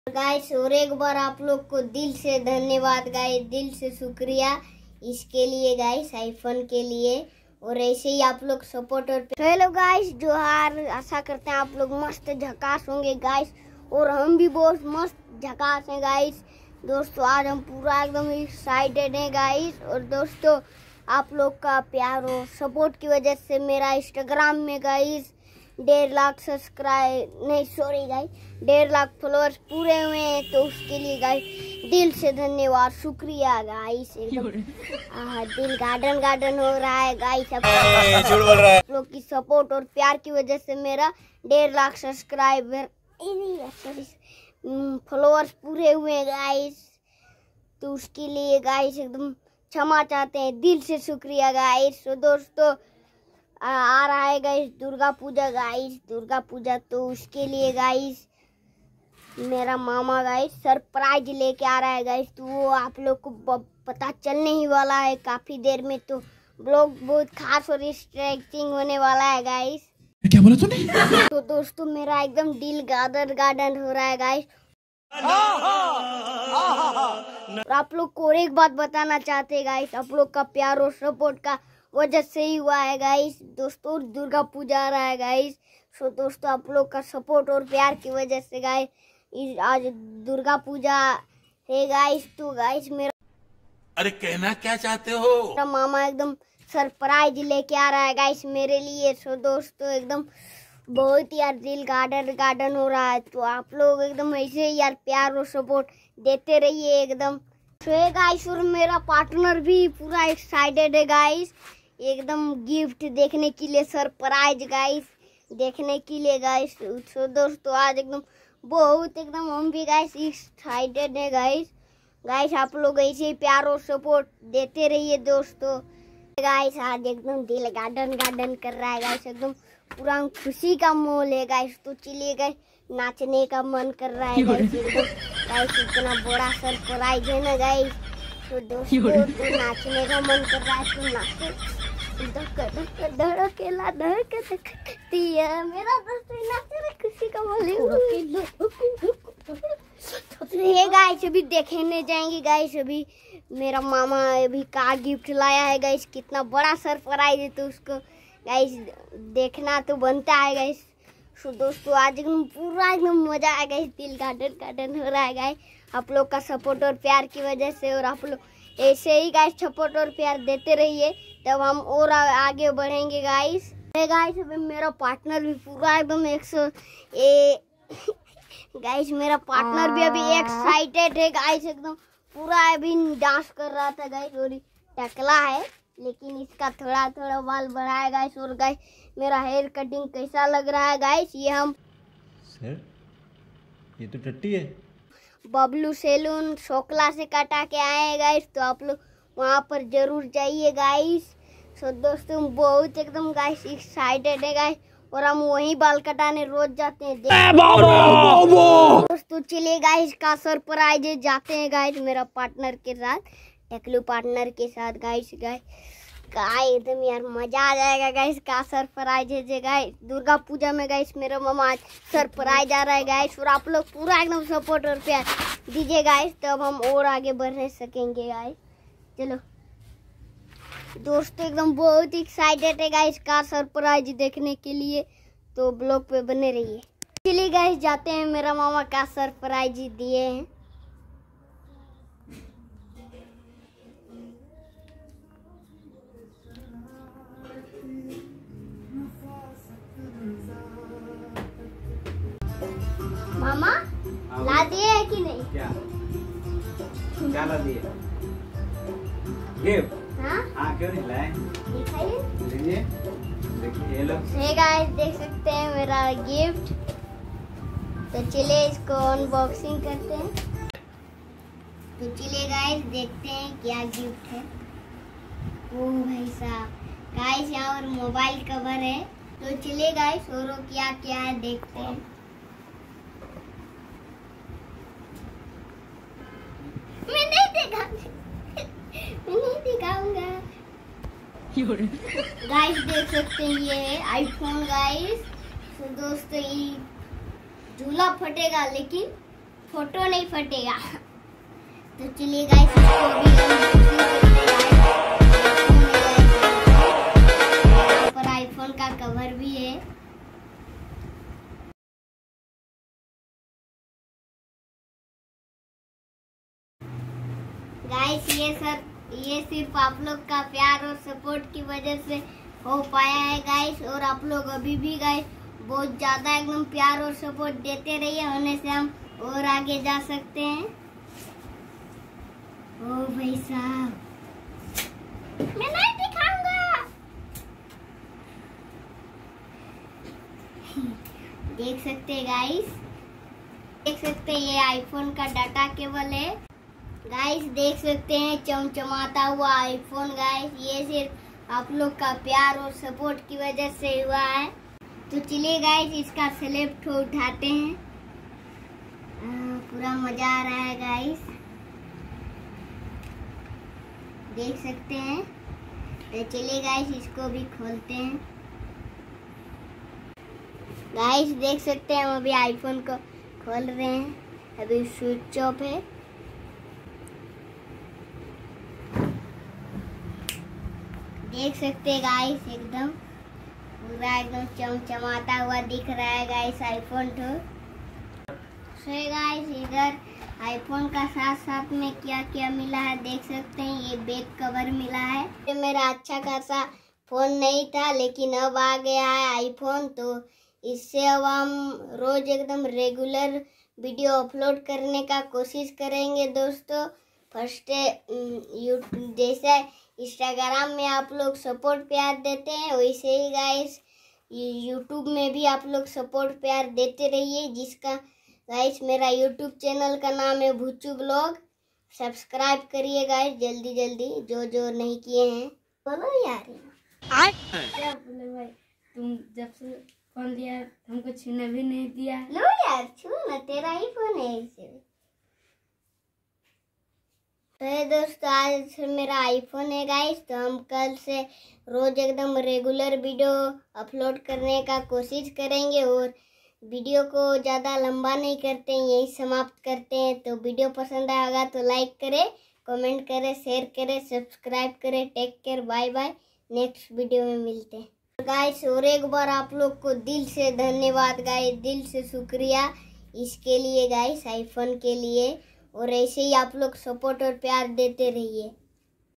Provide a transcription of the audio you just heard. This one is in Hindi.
गाइस और एक बार आप लोग को दिल से धन्यवाद गाइस, दिल से शुक्रिया इसके लिए गाइस, आईफोन के लिए। और ऐसे ही आप लोग सपोर्ट और हेलो गाइस, जोहार। आशा करते हैं आप लोग मस्त झकास होंगे गाइस, और हम भी बहुत मस्त झकास हैं गाइस। दोस्तों आज हम पूरा एकदम एक्साइटेड हैं गाइस। और दोस्तों आप लोग का प्यार और सपोर्ट की वजह से मेरा इंस्टाग्राम में गाइस 1.5 लाख सब्सक्राइब नहीं सॉरी गाइस 1.5 लाख फॉलोअर्स पूरे हुए हैं। तो उसके लिए गाइस दिल से धन्यवाद, शुक्रिया गाइस। दिल गार्डन हो रहा है गाइस। आप लोग की सपोर्ट और प्यार की वजह से मेरा 1.5 लाख सब्सक्राइबर फॉलोअर्स पूरे हुए हैं गाइस। तो उसके लिए गाइस एकदम क्षमा चाहते हैं, दिल से शुक्रिया गाइस। तो दोस्तों आ रहा है गाइस दुर्गा पूजा गाइस, दुर्गा पूजा। तो उसके लिए गाइस मेरा मामा गाइस सरप्राइज लेके आ रहा है गाइस। तो वो आप लोग को पता चलने ही वाला है काफी देर में। तो ब्लॉग बहुत खास और इंटरेस्टिंग होने वाला है गाइस। क्या बोला तूने? तो दोस्तों मेरा एकदम दिल गार्डन हो रहा है गाइस। और आप लोग को एक बात बताना चाहते हैं गाइस, आप लोग का प्यार और सपोर्ट का वजह से ही हुआ है गाइस। दोस्तों दुर्गा पूजा आ रहा है गाइस। सो दोस्तों आप लोग का सपोर्ट और प्यार की वजह से गाइस आज दुर्गा पूजा है गाइस। तो गाइस मेरा अरे कहना क्या चाहते हो? मेरा मामा एकदम सरप्राइज लेके आ रहा है गाइस मेरे लिए। सो दोस्तों एकदम बहुत यार दिल गार्डन हो रहा है। तो आप लोग एकदम ऐसे ही यार प्यार और सपोर्ट देते रहिए एकदम। तो गाइस और मेरा पार्टनर भी पूरा एक्साइटेड है गाइस, एकदम गिफ्ट देखने के लिए, सरप्राइज गाइस देखने के लिए गाइस। तो दोस्तों आज एकदम बहुत एकदम हम भी गाइस एक्साइटेड है गाइस। आप लोग ऐसे ही प्यार और सपोर्ट देते रहिए दोस्तों। गाइस आज एकदम दिल गार्डन कर रहा है गाइस, एकदम पूरा खुशी का माहौल है गाइस। तो चलिए गाइस नाचने का मन कर रहा है गाइस, गाइस इतना बड़ा सरप्राइज है ना गाइस। तो दोस्तों तो नाचने का मन कर रहा है। तो नाचो धड़केला धड़कती है मेरा दोस्त नाचे में खुशी का माहौल है गाइस। अभी देखने जाएंगे गाइस, अभी मेरा मामा अभी का गिफ्ट लाया है गाइस, कितना बड़ा सरप्राइज है। तो उसको गाइस देखना तो बनता है गाइस। तो दोस्तों आज एकदम पूरा एकदम मजा आएगा, इस दिल गार्डन हो रहा है गाइस आप लोग का सपोर्ट और प्यार की वजह से। और आप लोग ऐसे ही गाइस सपोर्ट और प्यार देते रहिए, तब हम और आगे बढ़ेंगे गाइस। अभी मेरा पार्टनर भी पूरा एकदम गाइस मेरा पार्टनर भी अभी एक्साइटेड है गाइस, एकदम पूरा अभी डांस कर रहा था गाइस। और टकला है लेकिन इसका थोड़ा बाल बढ़ा है गाइस। और गाइस मेरा हेयर कटिंग कैसा लग रहा है गाइस, ये हम सर ये तो टट्टी है, बबलू सैलून शोकला से कटा के आए हैं गाइस। तो आप लोग वहाँ पर जरूर जाइए गाइस। सो दोस्तों बहुत एकदम गाइस एक्साइटेड है गाइस, और हम वहीं बाल कटाने रोज जाते हैं। दोस्तों चलिए गाइस का सरप्राइज जाते हैं गाइस मेरा पार्टनर के साथ, टकलू पार्टनर के साथ गाइस। एकदम यार मजा आ जाएगा गाइस का सरप्राइज है गाइस। दुर्गा पूजा में गाइस मेरा मामा आज सरप्राइज आ रहा है गाइस। और आप लोग पूरा एकदम सपोर्ट और प्यार दीजिए गाइस, तब हम और आगे बढ़ सकेंगे गाइस। चलो दोस्तों एकदम बहुत एक्साइटेड है गाइस का सरप्राइज देखने के लिए, तो ब्लॉग पे बने रहिए। चलिए गाइस जाते हैं, मेरा मामा का सरप्राइज दिए हैं। मामा ला दिए है कि नहीं? क्या ला दिए? गिफ्ट? हाँ क्यों नहीं लाए? दिखाइए। देखिए ये लो। गाइस देख सकते हैं मेरा गिफ्ट। तो चलिए इसको अनबॉक्सिंग करते हैं। तो चलिए गाइस देखते हैं क्या गिफ्ट है। ओ भाई साहब गाइस यहाँ और मोबाइल कवर है। तो चलिए गाइस और क्या है देखते हैं। मैं नहीं दिखाऊंगा गाइस। देख सकते हैं ये है आईफोन गाइस। तो दोस्तों ये झूला फटेगा लेकिन फोटो नहीं फटेगा। तो चलिए गाइस, इसको अभी यहाँ पर आईफोन का कवर भी है। गाइस ये सिर्फ आप लोग का प्यार और सपोर्ट की वजह से हो पाया है गाइस। और आप लोग अभी भी गाइस बहुत ज्यादा एकदम प्यार और सपोर्ट देते रहिए, होने से हम और आगे जा सकते हैं। ओ भाई साहब, मैं नहीं दिखाऊंगा। देख सकते हैं गाइस, देख सकते हैं ये आईफोन का डाटा केबल है गाइस। देख सकते हैं चमचमाता हुआ आईफोन गाइस। ये सिर्फ आप लोग का प्यार और सपोर्ट की वजह से हुआ है। तो चलिए गाइस, इसका स्लिप उठाते हैं। पूरा मजा आ रहा है गाइस, देख सकते हैं। तो चलिए गाइस, इसको भी खोलते हैं। गाइस देख सकते हैं, हम अभी आईफोन को खोल रहे हैं। अभी स्विच ऑफ है। देख सकते हैं गाइस, एकदम पूरा एकदम चमचमाता हुआ दिख रहा है गाइस आईफोन 2। सो गाइस, इधर आईफोन का साथ साथ में क्या क्या मिला है देख सकते हैं। ये बैक कवर मिला है। ये मेरा अच्छा खासा फोन नहीं था, लेकिन अब आ गया है आईफोन। तो इससे अब हम रोज एकदम रेगुलर वीडियो अपलोड करने का कोशिश करेंगे दोस्तों। फर्स्ट जैसे इंस्टाग्राम में आप लोग सपोर्ट प्यार देते हैं, वैसे ही गाइस यूट्यूब में भी आप लोग सपोर्ट प्यार देते रहिए। जिसका गाइस मेरा यूट्यूब चैनल का नाम है भुच्चू ब्लॉग। सब्सक्राइब करिए गाइस जल्दी जल्दी, जो नहीं किए हैं। बोलो यार, क्या बोले भाई, तुम जब से फोन लिया हमको छूने भी नहीं दिया। लो यार, छू ना, तेरा ही फोन है इसे। तो दोस्तों, आज मेरा आईफोन है गाइस। तो हम कल से रोज एकदम रेगुलर वीडियो अपलोड करने का कोशिश करेंगे। और वीडियो को ज़्यादा लंबा नहीं करते हैं, यही समाप्त करते हैं। तो वीडियो पसंद आएगा तो लाइक करें, कमेंट करें, शेयर करें, सब्सक्राइब करें। Take care, bye bye. Next video में मिलते हैं गाइस। और एक बार आप लोग को दिल से धन्यवाद गाइस, दिल से शुक्रिया इसके लिए गाइस, आईफोन के लिए। और ऐसे ही आप लोग सपोर्ट और प्यार देते रहिए।